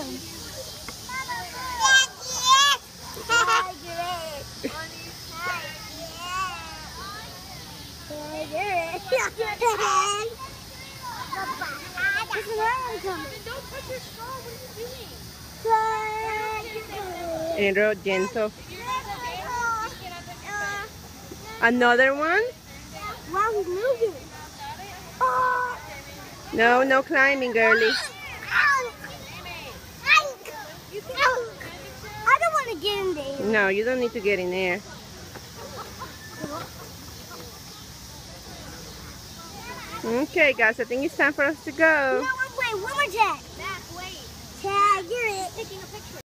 Real gentle. Another one? Wow, he's moving. No, no climbing, girlie. I don't want to get in there. No, you don't need to get in there. Okay, guys, I think it's time for us to go. No, wait, one more tag. Wait. Tag, you're it. Taking a picture.